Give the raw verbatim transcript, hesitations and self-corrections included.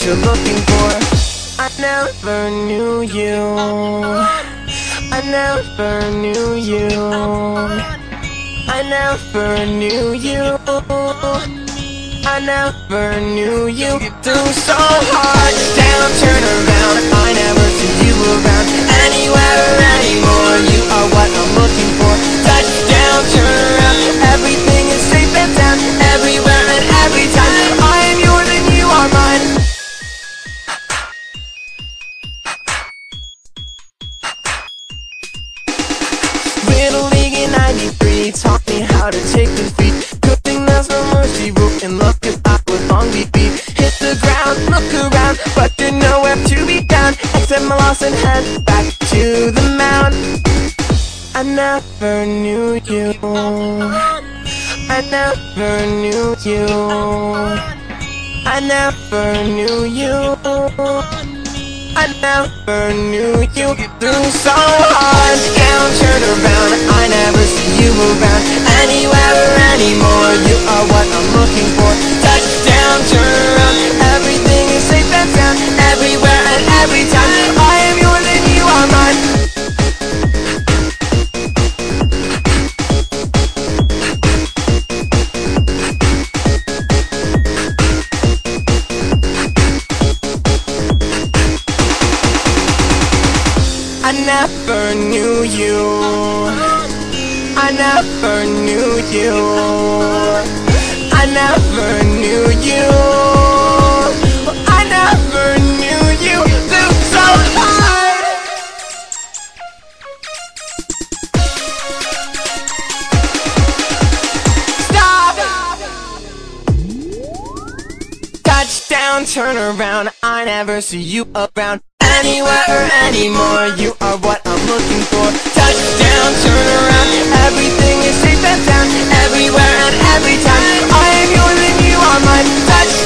you're looking for. I never knew you, I never knew you, I never knew you, I never knew you. Do so hard, down, turn around. I never see you around anywhere or anymore. You are what I'm looking for. Touchdown, turn around. Everything is safe and sound, everywhere and every time. I am yours and you are mine. Little League in ninety-three taught me how to take the beat. Good thing there's no mercy rule in love, 'cause I would long be beat. Hit the ground, look around, but you're nowhere to be found. Accept my loss and head back to the mound. I never knew you, I never knew you, I never knew you, I never knew you. Do so hard, down, turn around. I never see you around anywhere or anymore. You are what I'm looking for. Touchdown, turn around. Everything is safe and sound, everywhere and every time. I am yours and you are mine. I never knew you, I never knew you, I never knew you, I never knew you. Do so hard. Stop. Touchdown, turn around. I never see you around anywhere or anymore. You are what I'm looking for. Touchdown, turn around. Everything is safe and sound, everywhere and every time. I am yours and you are mine. Touchdown.